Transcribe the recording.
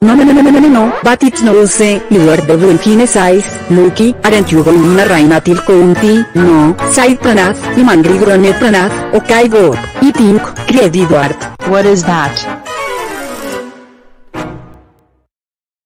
No, but it's no use, you are the one size, Lucky, aren't you going to rain till county? No, side Pranath, the mangry grown Pranath, okay go, I think, cried Edward. What is that?